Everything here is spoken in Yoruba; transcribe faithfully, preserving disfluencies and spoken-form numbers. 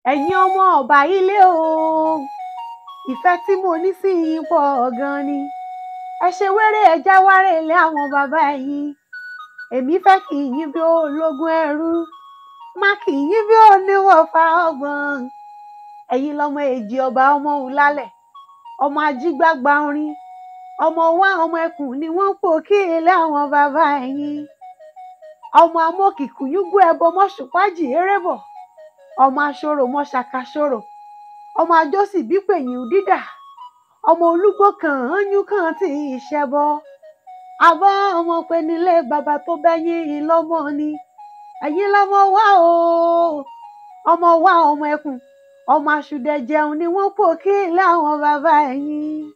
ẹ̀yin ọmọ Oba-Ile o, ìfẹ́ tí mo ní sí yín pọ̀ gan ni. Ẹ ṣe wéré ẹ já wáré ilé àwọn bàbá yín. Èmi fẹ́ kí yín bí ológun ẹrú, má kí yín bí oníwọ̀fà ọgbọ̀n. Ẹ̀yin lọmọ èjì ọba ọmọ Ulálẹ̀, ọmọ ajígbágba orin, ọmọ wa ọmọ ẹkùn ni wọ́n pò kí ilé àwọn bàbá yín. Ọmọ amókìkúyúgbó ẹbọ mọ́ṣùpájì erébọ̀, ọmọ aṣọ́rò mọ́ ṣàkàṣọ́rò, ọmọ àjọsì bípèyìn dídà, ọmọ olúgbó kan ányún kan tí ìṣẹ́bọ. Àbọ̀ ọmọ pé nílé bàbá tó bẹ́yìn lọ́mọ ni. Ẹ̀yin lọ́mọ wa o, ọmọ wa ọmọ ẹkùn, ọmọ aṣùdẹ jẹun ni wọ́n pò kí ilé àwọn bàbá yín.